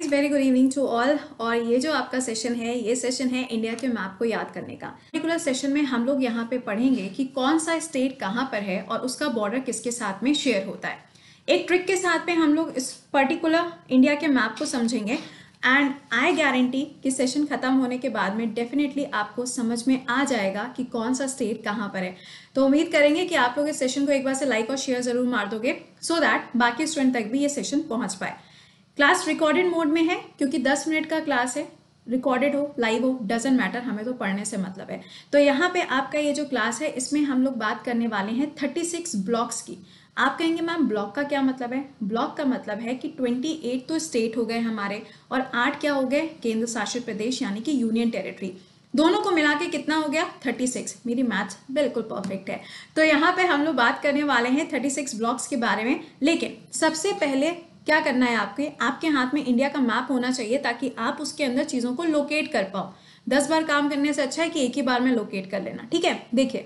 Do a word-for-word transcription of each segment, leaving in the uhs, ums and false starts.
Very good evening to all. और ये जो आपका सेशन है ये सेशन है इंडिया के मैप को याद करने का। पर्टिकुलर सेशन में हम लोग यहाँ पे पढ़ेंगे कि कौन सा स्टेट कहाँ पर है और उसका बॉर्डर किसके साथ में शेयर होता है। एक ट्रिक के साथ में हम लोग इस पर्टिकुलर इंडिया के मैप को समझेंगे एंड आई गारंटी कि सेशन खत्म होने के बाद में डेफिनेटली आपको समझ में आ जाएगा कि कौन सा स्टेट कहाँ पर है। तो उम्मीद करेंगे कि आप लोग इस सेशन को एक बार से लाइक और शेयर जरूर मार दोगे सो दैट बाकी स्टूडेंट तक भी ये सेशन पहुंच पाए। क्लास रिकॉर्डेड मोड में है क्योंकि दस मिनट का क्लास है, रिकॉर्डेड हो लाइव हो डजेंट मैटर, हमें तो पढ़ने से मतलब है। तो यहाँ पे आपका ये जो क्लास है इसमें हम लोग बात करने वाले हैं छत्तीस ब्लॉक्स की। आप कहेंगे मैम ब्लॉक का क्या मतलब है? ब्लॉक का मतलब है कि अट्ठाईस तो स्टेट हो गए हमारे और आठ क्या हो गए? केंद्र शासित प्रदेश यानी कि यूनियन टेरिटरी। दोनों को मिला के कितना हो गया? छत्तीस। मेरी मैथ बिल्कुल परफेक्ट है। तो यहाँ पे हम लोग बात करने वाले हैं छत्तीस ब्लॉक्स के बारे में। लेकिन सबसे पहले क्या करना है, आपके आपके हाथ में इंडिया का मैप होना चाहिए ताकि आप उसके अंदर चीज़ों को लोकेट कर पाओ। दस बार काम करने से अच्छा है कि एक ही बार में लोकेट कर लेना। ठीक है, देखिए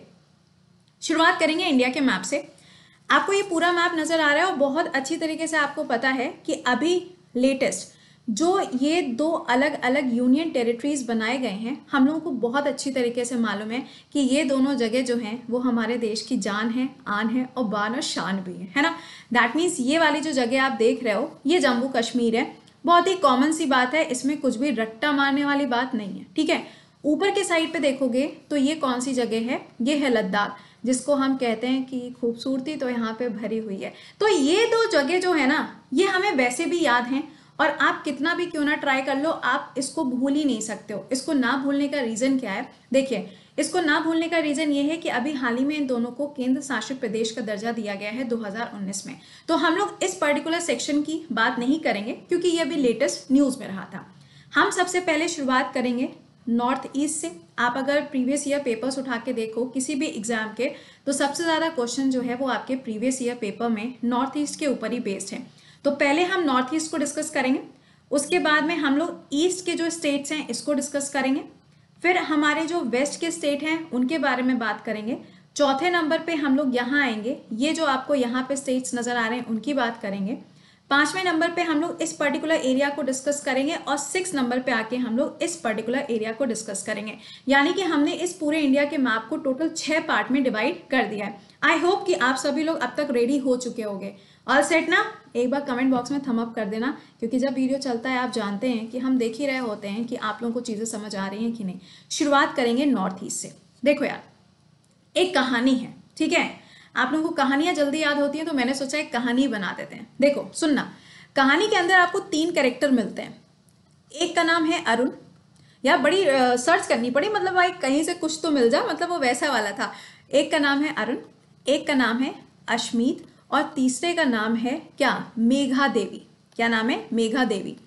शुरुआत करेंगे इंडिया के मैप से। आपको ये पूरा मैप नजर आ रहा है और बहुत अच्छी तरीके से आपको पता है कि अभी लेटेस्ट जो ये दो अलग अलग यूनियन टेरिटरीज बनाए गए हैं, हम लोगों को बहुत अच्छी तरीके से मालूम है कि ये दोनों जगह जो हैं वो हमारे देश की जान है, आन है और बान और शान भी है, है ना। दैट मीन्स ये वाली जो जगह आप देख रहे हो ये जम्मू कश्मीर है। बहुत ही कॉमन सी बात है, इसमें कुछ भी रट्टा मारने वाली बात नहीं है। ठीक है, ऊपर के साइड पे देखोगे तो ये कौन सी जगह है? ये है लद्दाख, जिसको हम कहते हैं कि खूबसूरती तो यहाँ पे भरी हुई है। तो ये दो जगह जो है ना ये हमें वैसे भी याद हैं और आप कितना भी क्यों ना ट्राई कर लो आप इसको भूल ही नहीं सकते हो। इसको ना भूलने का रीजन क्या है? देखिए, इसको ना भूलने का रीजन ये है कि अभी हाल ही में इन दोनों को केंद्र शासित प्रदेश का दर्जा दिया गया है दो हज़ार उन्नीस में। तो हम लोग इस पर्टिकुलर सेक्शन की बात नहीं करेंगे क्योंकि ये अभी लेटेस्ट न्यूज में रहा था। हम सबसे पहले शुरुआत करेंगे नॉर्थ ईस्ट से। आप अगर प्रीवियस ईयर पेपर्स उठा के देखो किसी भी एग्जाम के, तो सबसे ज्यादा क्वेश्चन जो है वो आपके प्रीवियस ईयर पेपर में नॉर्थ ईस्ट के ऊपर ही बेस्ड है। तो पहले हम नॉर्थ ईस्ट को डिस्कस करेंगे, उसके बाद में हम लोग ईस्ट के जो स्टेट्स हैं इसको डिस्कस करेंगे, फिर हमारे जो वेस्ट के स्टेट हैं उनके बारे में बात करेंगे। चौथे नंबर पे हम लोग यहाँ आएंगे, ये जो आपको यहाँ पे स्टेट्स नजर आ रहे हैं उनकी बात करेंगे। पांचवें नंबर पे हम लोग इस पर्टिकुलर एरिया को डिस्कस करेंगे और सिक्स नंबर पे आके हम लोग इस पर्टिकुलर एरिया को डिस्कस करेंगे। यानी कि हमने इस पूरे इंडिया के मैप को टोटल छह पार्ट में डिवाइड कर दिया है। आई होप कि आप सभी लोग अब तक रेडी हो चुके होंगे। ऑल सेट ना? एक बार कमेंट बॉक्स में थम अप कर देना, क्योंकि जब वीडियो चलता है आप जानते हैं कि हम देख ही रहे होते हैं कि आप लोगों को चीजें समझ आ रही हैं कि नहीं। शुरुआत करेंगे नॉर्थ ईस्ट से। देखो यार, एक कहानी है, ठीक है, आप लोगों को कहानियां जल्दी याद होती हैं तो मैंने सोचा एक कहानी बना देते हैं। देखो सुनना, कहानी के अंदर आपको तीन कैरेक्टर मिलते हैं। एक का नाम है अरुण, यार बड़ी सर्च करनी पड़ी, मतलब भाई कहीं से कुछ तो मिल जा, मतलब वो वैसा वाला था। एक का नाम है अरुण, एक का नाम है अश्मीत और तीसरे का नाम है क्या? मेघा देवी। क्या नाम है? मेघा देवी।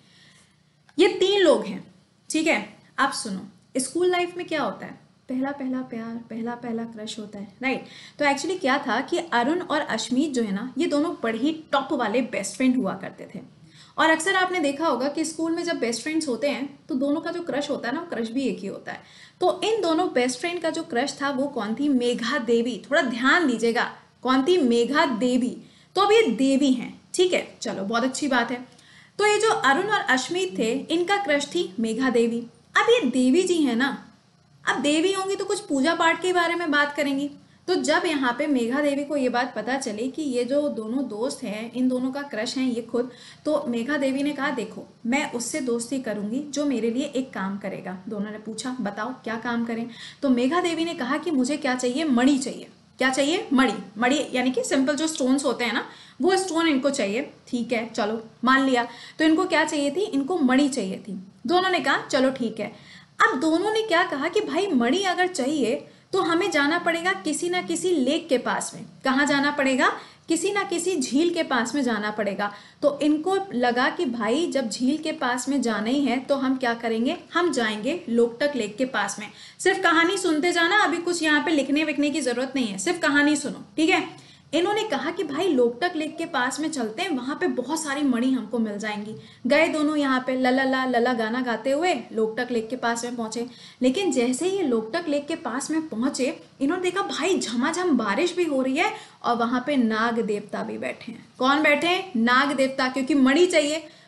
ये तीन लोग हैं, ठीक है। आप सुनो, स्कूल लाइफ में क्या होता है? पहला पहला प्यार, पहला पहला क्रश होता है, राइट। तो एक्चुअली क्या था कि अरुण और अश्मीत जो है ना ये दोनों बड़े ही टॉप वाले बेस्ट फ्रेंड हुआ करते थे। और अक्सर आपने देखा होगा कि स्कूल में जब बेस्ट फ्रेंड्स होते हैं तो दोनों का जो क्रश होता है ना, क्रश भी एक ही होता है। तो इन दोनों बेस्ट फ्रेंड का जो क्रश था वो कौन थी? मेघा देवी। थोड़ा ध्यान दीजिएगा, कौन थी? मेघा देवी। तो अब ये देवी हैं, ठीक है, चलो बहुत अच्छी बात है। तो ये जो अरुण और अश्मीत थे इनका क्रश थी मेघा देवी। अब ये देवी जी है ना, अब देवी होंगी तो कुछ पूजा पाठ के बारे में बात करेंगी। तो जब यहाँ पे मेघा देवी को ये बात पता चली कि ये जो दोनों दोस्त हैं इन दोनों का क्रश है ये खुद, तो मेघा देवी ने कहा देखो मैं उससे दोस्ती करूंगी जो मेरे लिए एक काम करेगा। दोनों ने पूछा बताओ क्या काम करें? तो मेघा देवी ने कहा कि मुझे क्या चाहिए? मणि चाहिए। क्या चाहिए? मणि। मणि यानी कि सिंपल जो स्टोन्स होते हैं ना वो स्टोन इनको चाहिए। ठीक है, चलो मान लिया। तो इनको क्या चाहिए थी? इनको मणि चाहिए थी। दोनों ने कहा चलो ठीक है। अब दोनों ने क्या कहा कि भाई मणि अगर चाहिए तो हमें जाना पड़ेगा किसी ना किसी लेक के पास में। कहाँ जाना पड़ेगा? किसी ना किसी झील के पास में जाना पड़ेगा। तो इनको लगा कि भाई जब झील के पास में जाना ही है तो हम क्या करेंगे? हम जाएंगे लोकटक लेक के पास में। सिर्फ कहानी सुनते जाना, अभी कुछ यहाँ पे लिखने विखने की जरूरत नहीं है, सिर्फ कहानी सुनो, ठीक है। इन्होंने कहा कि भाई लोकटक लेक के पास में चलते हैं, वहां पे बहुत सारी मणि हमको मिल जाएंगी। गए दोनों यहाँ पे लला ला लला गाना गाते हुए लोकटक लेक के पास में पहुंचे। लेकिन जैसे ही ये लोकटक लेक के पास में पहुंचे इन्होंने देखा भाई झमाझम बारिश भी हो रही है और वहां पे नाग देवता भी बैठे हैं। कौन बैठे हैं? नाग देवता, क्योंकि मणि चाहिए।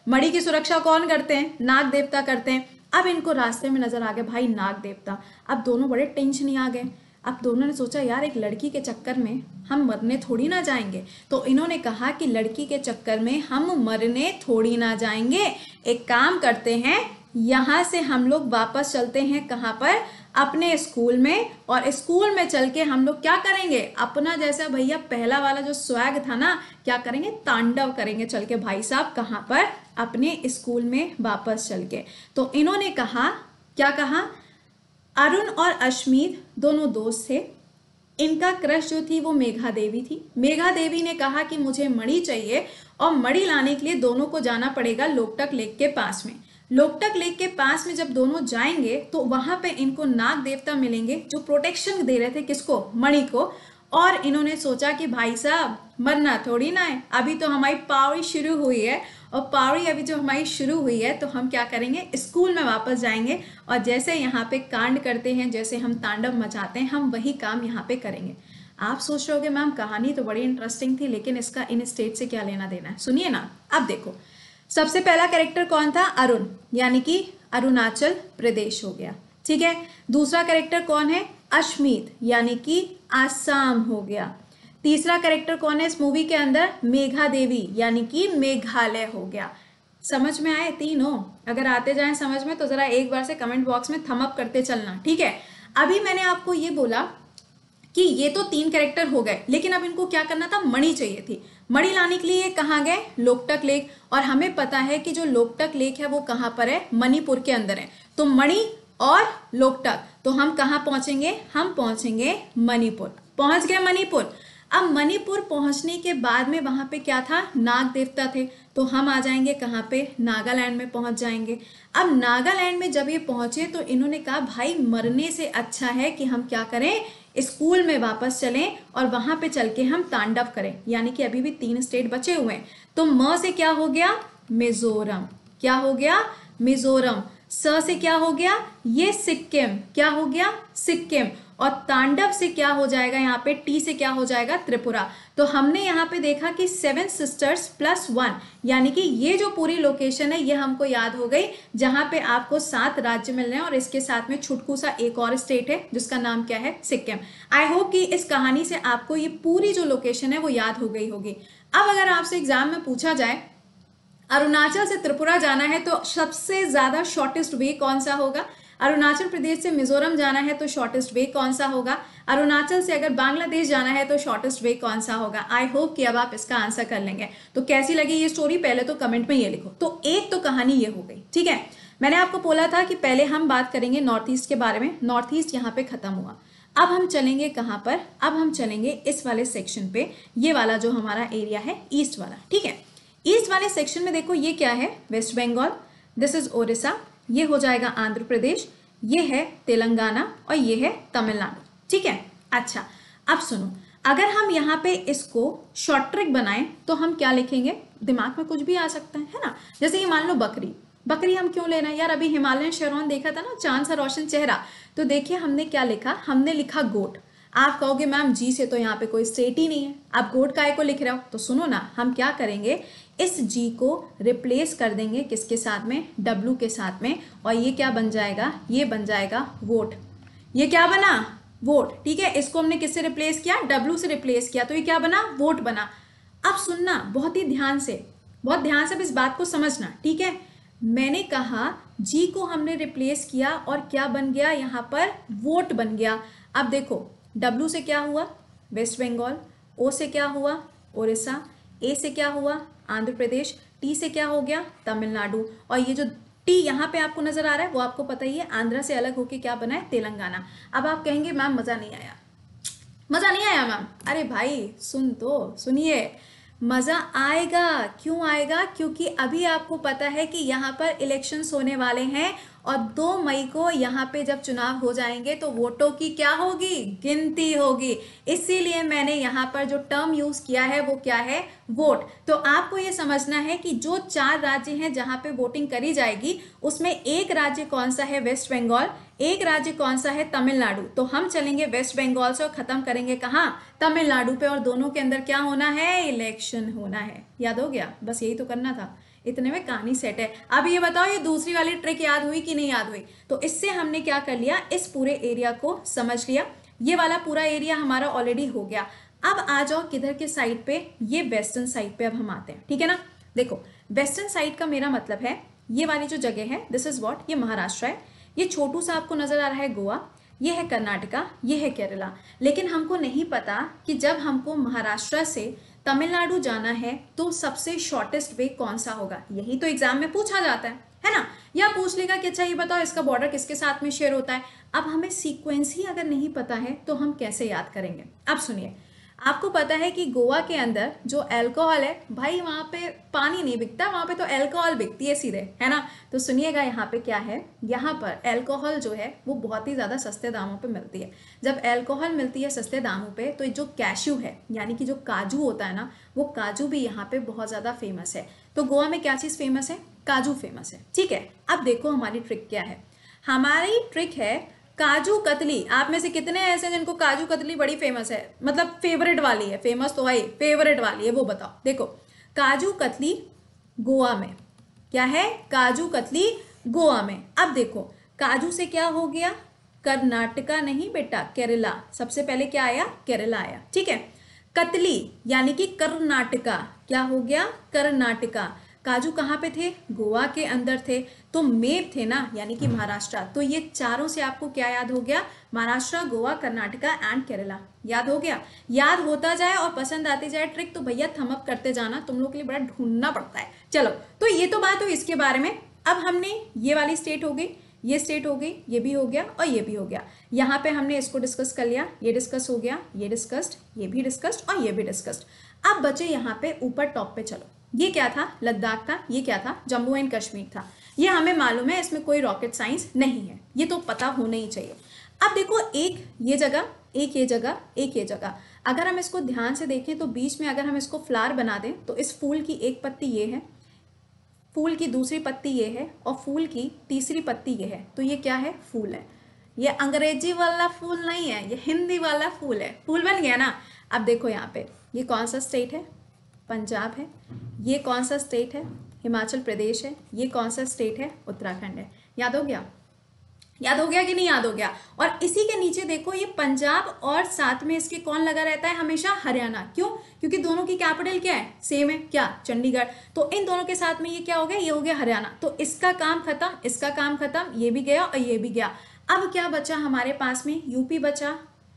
मणि की सुरक्षा कौन करते हैं? नाग देवता करते हैं। अब इनको रास्ते में नजर आ गया भाई नाग देवता। अब दोनों बड़े टेंशन ही आ गए। अब दोनों ने सोचा यार एक लड़की के चक्कर में हम मरने थोड़ी ना जाएंगे। तो इन्होंने कहा कि लड़की के चक्कर में हम मरने थोड़ी ना जाएंगे, एक काम करते हैं, यहाँ से हम लोग वापस चलते हैं कहाँ पर? अपने स्कूल में। और स्कूल में चल के हम लोग क्या करेंगे? अपना जैसा भैया पहला वाला जो स्वैग था ना, क्या करेंगे? तांडव करेंगे चल के भाई साहब। कहाँ पर? अपने स्कूल में वापस चल के। तो इन्होंने कहा, क्या कहा? अरुण और अश्मीत दोनों दोस्त थे। इनका क्रश जो थी वो मेघा देवी थी। मेघा देवी ने कहा कि मुझे मणि चाहिए और मणि लाने के लिए दोनों को जाना पड़ेगा लोकटक लेक के पास में। लोकटक लेक के पास में जब दोनों जाएंगे तो वहां पे इनको नाग देवता मिलेंगे जो प्रोटेक्शन दे रहे थे किसको? मणि को। और इन्होंने सोचा कि भाई साहब मरना थोड़ी ना है, अभी तो हमारी पावरी शुरू हुई है और पावरी अभी जो हमारी शुरू हुई है तो हम क्या करेंगे? स्कूल में वापस जाएंगे और जैसे यहाँ पे कांड करते हैं, जैसे हम तांडव मचाते हैं, हम वही काम यहाँ पे करेंगे। आप सोच रहे होगे मैम कहानी तो बड़ी इंटरेस्टिंग थी, लेकिन इसका इन स्टेट से क्या लेना देना है? सुनिए ना। अब देखो, सबसे पहला कैरेक्टर कौन था? अरुण, यानी कि अरुणाचल प्रदेश हो गया, ठीक है। दूसरा कैरेक्टर कौन है? अश्मीत, यानी कि आसाम हो गया। तीसरा कैरेक्टर कौन है इस मूवी के अंदर? मेघा देवी, यानी कि मेघालय हो गया। समझ में आए तीनों? अगर आते जाएं समझ में तो जरा एक बार से कमेंट बॉक्स में थम अप करते चलना, ठीक है। अभी मैंने आपको ये बोला कि ये तो तीन कैरेक्टर हो गए, लेकिन अब इनको क्या करना था? मणि चाहिए थी। मणि लाने के लिए ये कहाँ गए? लोकटक लेक। और हमें पता है कि जो लोकटक लेक है वो कहाँ पर है? मणिपुर के अंदर है। तो मणि और लोकटक, तो हम कहाँ पहुंचेंगे? हम पहुंचेंगे मणिपुर। पहुंच गए मणिपुर। अब मणिपुर पहुंचने के बाद में वहां पे क्या था? नाग देवता थे। तो हम आ जाएंगे कहाँ पे? नागालैंड में पहुंच जाएंगे। अब नागालैंड में जब ये पहुंचे तो इन्होंने कहा भाई मरने से अच्छा है कि हम क्या करें? स्कूल में वापस चलें और वहां पे चल के हम तांडव करें। यानी कि अभी भी तीन स्टेट बचे हुए हैं। तो म से क्या हो गया? मिजोरम। क्या हो गया? मिजोरम। स से क्या हो गया? ये सिक्किम। क्या हो गया? सिक्किम। और तांडव से क्या हो जाएगा? यहाँ पे टी से क्या हो जाएगा? त्रिपुरा। तो हमने यहाँ पे देखा कि सेवन सिस्टर्स प्लस वन, यानी कि ये जो पूरी लोकेशन है ये हमको याद हो गई, जहां पे आपको सात राज्य मिल रहे हैं और इसके साथ में छुटकू सा एक और स्टेट है जिसका नाम क्या है? सिक्किम। आई होप कि इस कहानी से आपको ये पूरी जो लोकेशन है वो याद हो गई होगी। अब अगर आपसे एग्जाम में पूछा जाए अरुणाचल से त्रिपुरा जाना है तो सबसे ज्यादा शॉर्टेस्ट वे कौन सा होगा? अरुणाचल प्रदेश से मिजोरम जाना है तो शॉर्टेस्ट वे कौन सा होगा? अरुणाचल से अगर बांग्लादेश जाना है तो शॉर्टेस्ट वे कौन सा होगा? आई होप कि अब आप इसका आंसर कर लेंगे। तो कैसी लगी ये स्टोरी पहले तो कमेंट में ये लिखो। तो एक तो कहानी ये हो गई, ठीक है। मैंने आपको बोला था कि पहले हम बात करेंगे नॉर्थ ईस्ट के बारे में। नॉर्थ ईस्ट यहाँ पे खत्म हुआ। अब हम चलेंगे कहाँ पर? अब हम चलेंगे इस वाले सेक्शन पे, ये वाला जो हमारा एरिया है ईस्ट वाला, ठीक है। ईस्ट वाले सेक्शन में देखो ये क्या है? वेस्ट बंगाल, दिस इज ओडिशा, ये हो जाएगा आंध्र प्रदेश, ये है तेलंगाना और ये है तमिलनाडु, ठीक है। अच्छा अब सुनो, अगर हम यहाँ पे इसको शॉर्ट ट्रिक बनाएं तो हम क्या लिखेंगे? दिमाग में कुछ भी आ सकता है, है ना। जैसे ये मान लो बकरी। बकरी हम क्यों लेना है यार? अभी हिमालयन शेरवान देखा था ना, चांद सा रोशन चेहरा। तो देखिए हमने क्या लिखा? हमने लिखा गोट। आप कहोगे मैम जी से तो यहाँ पे कोई स्टेट ही नहीं है, आप गोट काय को लिख रहे हो? तो सुनो ना, हम क्या करेंगे, इस जी को रिप्लेस कर देंगे किसके साथ में? डब्लू के साथ में। और ये क्या बन जाएगा? ये बन जाएगा वोट। ये क्या बना? वोट, ठीक है। इसको हमने किससे रिप्लेस किया? डब्लू से रिप्लेस किया, तो ये क्या बना? वोट बना। अब सुनना बहुत ही ध्यान से, बहुत ध्यान से इस बात को समझना, ठीक है। मैंने कहा जी को हमने रिप्लेस किया और क्या बन गया? यहाँ पर वोट बन गया। अब देखो डब्लू से क्या हुआ? वेस्ट बंगाल। ओ से क्या हुआ? ओडिशा। ए से क्या हुआ? आंध्र प्रदेश। टी से क्या हो गया? तमिलनाडु। और ये जो टी यहाँ पे आपको नजर आ रहा है वो आपको पता ही है, आंध्र से अलग होके क्या बना है? तेलंगाना। अब आप कहेंगे मैम मजा नहीं आया। मजा नहीं आया मैम? अरे भाई सुन तो सुनिए, मजा आएगा। क्यों आएगा? क्योंकि अभी आपको पता है कि यहाँ पर इलेक्शंस होने वाले हैं और दो मई को यहाँ पे जब चुनाव हो जाएंगे तो वोटों की क्या होगी? गिनती होगी। इसीलिए मैंने यहाँ पर जो टर्म यूज किया है वो क्या है? वोट। तो आपको ये समझना है कि जो चार राज्य हैं जहाँ पे वोटिंग करी जाएगी उसमें एक राज्य कौन सा है? वेस्ट बंगाल। एक राज्य कौन सा है? तमिलनाडु। तो हम चलेंगे वेस्ट बंगाल से और खत्म करेंगे कहाँ? तमिलनाडु पे। और दोनों के अंदर क्या होना है? इलेक्शन होना है। याद हो गया? बस यही तो करना था। इतने में कहानी सेट है। अब ये बताओ ये दूसरी वाली ट्रिक याद हुई कि नहीं याद हुई? तो इससे हमने क्या कर लिया, इस पूरे एरिया को समझ लिया। ये वाला पूरा एरिया हमारा ऑलरेडी हो गया। अब आ जाओ किधर के साइड पे, ये वेस्टर्न साइड पे अब हम आते हैं, ठीक है ना। देखो वेस्टर्न साइड का मेरा मतलब है ये वाली जो जगह है, दिस इज व्हाट, ये महाराष्ट्र है। ये छोटू सा आपको नजर आ रहा है गोवा, ये है कर्नाटका, ये है केरला। लेकिन हमको नहीं पता कि जब हमको महाराष्ट्र से तमिलनाडु जाना है तो सबसे शॉर्टेस्ट वे कौन सा होगा। यही तो एग्जाम में पूछा जाता है है ना। या पूछ लेगा कि अच्छा ये बताओ इसका बॉर्डर किसके साथ में शेयर होता है। अब हमें सीक्वेंस ही अगर नहीं पता है तो हम कैसे याद करेंगे। अब सुनिए, आपको पता है कि गोवा के अंदर जो अल्कोहल है भाई, वहां पे पानी नहीं बिकता, वहां पे तो अल्कोहल बिकती है सीधे, है ना। तो सुनिएगा यहाँ पे क्या है, यहाँ पर अल्कोहल जो है वो बहुत ही ज्यादा सस्ते दामों पे मिलती है। जब अल्कोहल मिलती है सस्ते दामों पे तो जो कैश्यू है यानी कि जो काजू होता है ना, वो काजू भी यहाँ पे बहुत ज्यादा फेमस है। तो गोवा में क्या चीज फेमस है, काजू फेमस है, ठीक है। अब देखो हमारी ट्रिक क्या है, हमारी ट्रिक है काजू कतली। आप में से कितने ऐसे हैं जिनको काजू कतली बड़ी फेमस है, मतलब फेवरेट वाली है, फेमस तो है फेवरेट वाली है, वो बताओ। देखो काजू कतली गोवा में क्या है, काजू कतली गोवा में। अब देखो काजू से क्या हो गया, कर्नाटका नहीं बेटा, केरला। सबसे पहले क्या आया, केरला आया, ठीक है। कतली यानी कि कर्नाटका, क्या हो गया, कर्नाटका। काजू कहाँ पे थे, गोवा के अंदर थे, तो मेप थे ना, यानी कि महाराष्ट्र। तो ये चारों से आपको क्या याद हो गया, महाराष्ट्र, गोवा, कर्नाटका एंड केरला। याद हो गया। याद होता जाए और पसंद आती जाए ट्रिक तो भैया थम अप करते जाना, तुम लोग के लिए बड़ा ढूंढना पड़ता है। चलो तो ये तो बात हुई इसके बारे में। अब हमने ये वाली स्टेट हो गई, ये स्टेट हो गई, ये भी हो गया और ये भी हो गया। यहाँ पे हमने इसको डिस्कस कर लिया, ये डिस्कस हो गया, ये डिस्कस्ड, ये भी डिस्कस्ड और ये भी डिस्कस्ड। अब बचे यहाँ पे ऊपर टॉप पे। चलो ये क्या था, लद्दाख था, ये क्या था, जम्मू एंड कश्मीर था। ये हमें मालूम है, इसमें कोई रॉकेट साइंस नहीं है, ये तो पता होना ही चाहिए। अब देखो एक ये जगह, एक ये जगह, एक ये जगह, अगर हम इसको ध्यान से देखें तो बीच में अगर हम इसको फ्लावर बना दें तो इस फूल की एक पत्ती ये है, फूल की दूसरी पत्ती ये है और फूल की तीसरी पत्ती ये है। तो ये क्या है, फूल है। ये अंग्रेजी वाला फूल नहीं है, ये हिंदी वाला फूल है। फूल बन गया ना। अब देखो यहाँ पे ये कौन सा स्टेट है, पंजाब है। ये कौन सा स्टेट है, हिमाचल प्रदेश है। ये कौन सा स्टेट है, उत्तराखंड है। याद हो गया, याद हो गया कि नहीं याद हो गया। और इसी के नीचे देखो ये पंजाब और साथ में इसके कौन लगा रहता है हमेशा, हरियाणा। क्यों, क्योंकि दोनों की कैपिटल क्या है, सेम है, क्या, चंडीगढ़। तो इन दोनों के साथ में ये क्या हो गया, ये हो गया हरियाणा। तो इसका काम खत्म, इसका काम खत्म, ये भी गया और ये भी गया। अब क्या बचा हमारे पास में, यूपी बचा,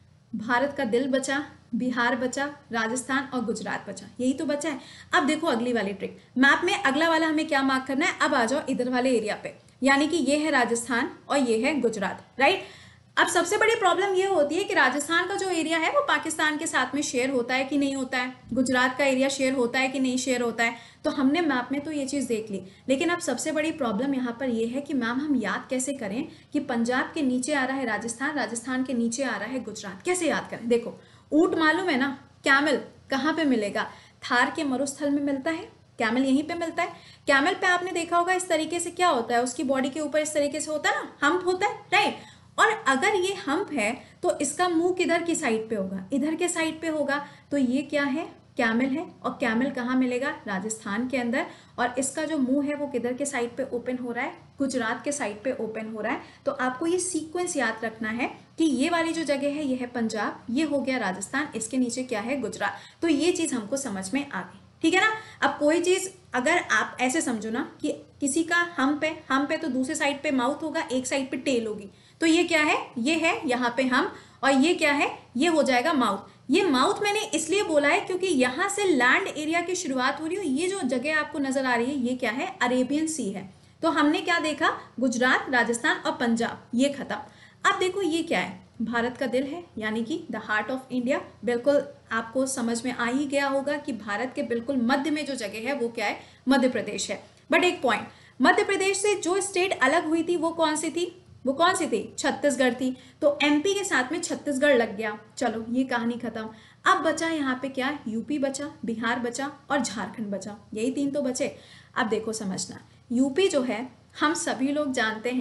भारत का दिल बचा, बिहार बचा, राजस्थान और गुजरात बचा। यही तो बचा है। अब देखो अगली वाली ट्रिक, मैप में अगला वाला हमें क्या मार्क करना है। अब आ जाओ इधर वाले एरिया पे, यानी कि ये है राजस्थान और ये है गुजरात, राइट। अब सबसे बड़ी प्रॉब्लम ये होती है कि राजस्थान का जो एरिया है वो पाकिस्तान के साथ में शेयर होता है कि नहीं होता है, गुजरात का एरिया शेयर होता है कि नहीं शेयर होता है। तो हमने मैप में तो ये चीज देख ली, लेकिन अब सबसे बड़ी प्रॉब्लम यहाँ पर ये है कि मैम हम याद कैसे करें कि पंजाब के नीचे आ रहा है राजस्थान, राजस्थान के नीचे आ रहा है गुजरात, कैसे याद करें। देखो ऊंट मालूम है ना, कैमल कहाँ पे मिलेगा, थार के मरुस्थल में मिलता है, कैमल यहीं पे मिलता है। कैमल पे आपने देखा होगा इस तरीके से क्या होता है, उसकी बॉडी के ऊपर इस तरीके से होता है ना, हम्प होता है, राइट। और अगर ये हम्प है तो इसका मुंह किधर की साइड पे होगा, इधर के साइड पे होगा। तो ये क्या है, कैमल है। और कैमल कहाँ मिलेगा, राजस्थान के अंदर। और इसका जो मुंह है वो किधर के साइड पे ओपन हो रहा है, गुजरात के साइड पे ओपन हो रहा है। तो आपको ये सीक्वेंस याद रखना है कि ये वाली जो जगह है ये है पंजाब, ये हो गया राजस्थान, इसके नीचे क्या है, गुजरात। तो ये चीज हमको समझ में आ गई, ठीक है ना। अब कोई चीज अगर आप ऐसे समझो ना कि किसी का हम पे हम पे तो दूसरे साइड पे माउथ होगा, एक साइड पे टेल होगी। तो ये क्या है, ये है यहाँ पे हम, और ये क्या है, ये हो जाएगा माउथ। ये माउथ मैंने इसलिए बोला है क्योंकि यहाँ से लैंड एरिया की शुरुआत हो रही है। ये जो जगह आपको नजर आ रही है ये क्या है, अरेबियन सी है। तो हमने क्या देखा, गुजरात, राजस्थान और पंजाब, ये खत्म। अब देखो ये क्या है, भारत का दिल है, यानी कि द हार्ट ऑफ इंडिया। बिल्कुल आपको समझ में आ ही गया होगा कि भारत के बिल्कुल मध्य में जो जगह है वो क्या है, मध्य प्रदेश है। बट एक पॉइंट, मध्य प्रदेश से जो स्टेट अलग हुई थी वो कौन सी थी, वो कौन सी थी, छत्तीसगढ़ थी। तो एमपी के साथ में छत्तीसगढ़ लग गया। चलो ये कहानी खत्म। अब बचा यहाँ पे क्या, यूपी बचा, बिहार बचा और झारखंड बचा, यही तीन तो बचे। अब देखो समझना, यूपी जो है हम सभी लोग जानते हैं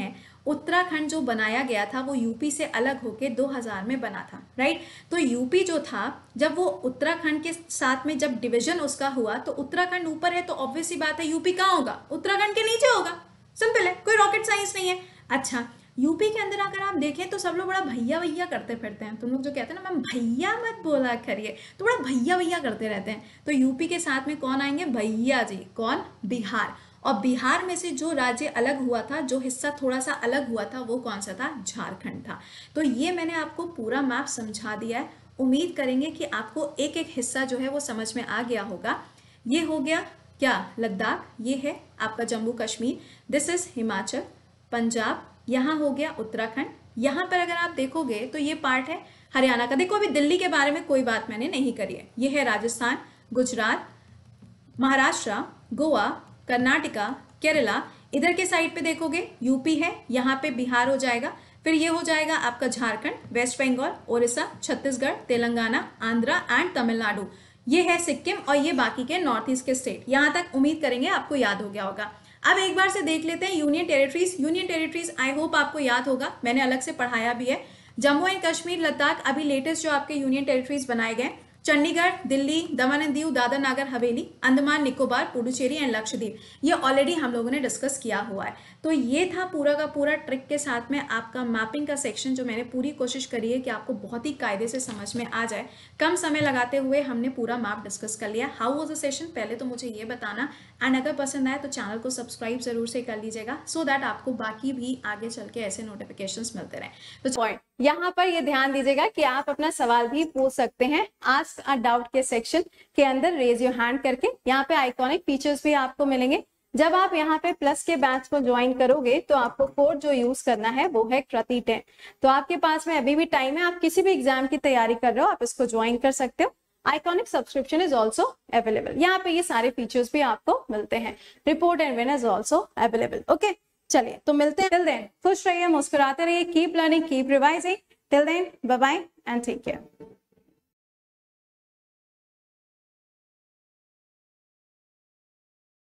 उत्तराखंड जो बनाया गया था वो यूपी से अलग होके दो हज़ार में बना था, राइट। तो यूपी जो था जब वो उत्तराखंड के साथ में जब डिवीजन उसका हुआ तो उत्तराखंड ऊपर है तो ऑब्वियस सी बात है यूपी कहाँ होगा, उत्तराखंड के नीचे होगा। सिंपल है, कोई रॉकेट साइंस नहीं है। अच्छा, यूपी के अंदर अगर आप देखें तो सब लोग बड़ा भैया भैया करते फिरते हैं। तुम लोग जो कहते हैं ना मैम भैया मत बोला करिए, तो बड़ा भैया भैया करते रहते हैं। तो यूपी के साथ में कौन आएंगे, भैया जी। कौन, बिहार। और बिहार में से जो राज्य अलग हुआ था, जो हिस्सा थोड़ा सा अलग हुआ था, वो कौन सा था, झारखंड था। तो ये मैंने आपको पूरा मैप समझा दिया है। उम्मीद करेंगे कि आपको एक एक हिस्सा जो है वो समझ में आ गया होगा। ये हो गया क्या, लद्दाख, ये है आपका जम्मू कश्मीर, दिस इज हिमाचल, पंजाब, यहाँ हो गया उत्तराखंड। यहाँ पर अगर आप देखोगे तो ये पार्ट है हरियाणा का। देखो अभी दिल्ली के बारे में कोई बात मैंने नहीं करी है। ये है राजस्थान, गुजरात, महाराष्ट्र, गोवा, कर्नाटका, केरला। इधर के साइड पे देखोगे यूपी है, यहाँ पे बिहार हो जाएगा। फिर ये हो जाएगा आपका झारखंड, वेस्ट बंगाल, ओडिशा, छत्तीसगढ़, तेलंगाना, आंध्रा एंड तमिलनाडु। ये है सिक्किम और ये बाकी के नॉर्थ ईस्ट के स्टेट। यहाँ तक उम्मीद करेंगे आपको याद हो गया होगा। अब एक बार से देख लेते हैं union territories. Union territories I hope आपको याद होगा, मैंने अलग से पढ़ाया भी है। जम्मू एंड कश्मीर, लद्दाख, अभी लेटेस्ट जो आपके यूनियन टेरिटरीज बनाए गए। चंडीगढ़, दिल्ली, दमन एंड दीव, दादर नागर हवेली, अंडमान निकोबार, पुडुचेरी एंड लक्षद्वीप, ये ऑलरेडी हम लोगों ने डिस्कस किया हुआ है। तो ये था पूरा का पूरा ट्रिक के साथ में आपका मैपिंग का सेक्शन, जो मैंने पूरी कोशिश करी है कि आपको बहुत ही कायदे से समझ में आ जाए। कम समय लगाते हुए हमने पूरा मैप डिस्कस कर लिया। हाउ वाज द सेशन, पहले तो मुझे ये बताना, एंड अगर पसंद आए तो चैनल को सब्सक्राइब जरूर से कर लीजिएगा, सो दैट आपको बाकी भी आगे चल के ऐसे नोटिफिकेशंस मिलते रहें। तो पॉइंट यहाँ पर ये ध्यान दीजिएगा कि आप अपना सवाल भी पूछ सकते हैं आस्क अ डाउट के सेक्शन के अंदर, रेज योर हैंड करके। यहाँ पे आइकॉनिक फीचर्स भी आपको मिलेंगे। जब आप यहाँ पे प्लस के बैच को ज्वाइन करोगे तो आपको कोड जो यूज करना है वो है कृति टेन। तो आपके पास में अभी भी टाइम है, आप किसी भी एग्जाम की तैयारी कर रहे हो आप इसको ज्वाइन कर सकते हो। Iconic subscription is also available. यहाँ पे ये सारे फीचर्स भी आपको मिलते हैं। Report and win is also available. Okay, चलिए तो मिलते हैं। टिल देन खुश रहिए, मुस्कुराते रहिए, keep learning, keep revising. Till then bye bye and take care.